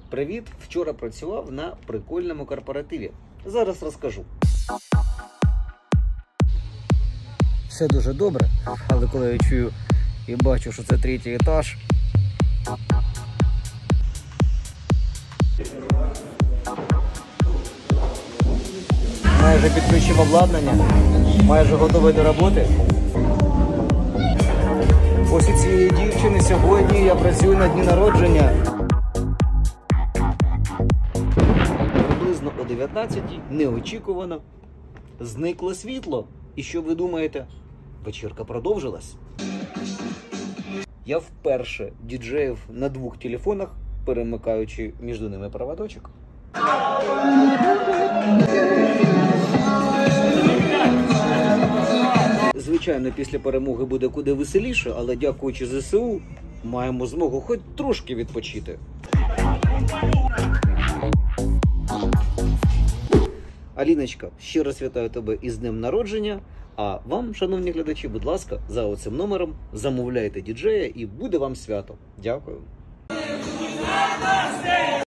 Привіт! Вчора працював на прикольному корпоративі. Зараз розкажу. Все дуже добре, але коли я чую і бачу, що це 3-й етаж, майже підключив обладнання, майже готовий до роботи. Ось у цієї дівчини сьогодні я працюю на дні народження. Приблизно о 19-й неочікувано зникло світло. І що ви думаєте? Вечірка продовжилась. Я вперше діджеїв на 2 телефонах, перемикаючи між ними проводочок. Звичайно, після перемоги буде куди веселіше, але дякуючи ЗСУ, маємо змогу хоч трошки відпочити. Аліночка, ще раз вітаю тебе із днем народження. А вам, шановні глядачі, будь ласка, за оцим номером замовляйте діджея і буде вам свято. Дякую.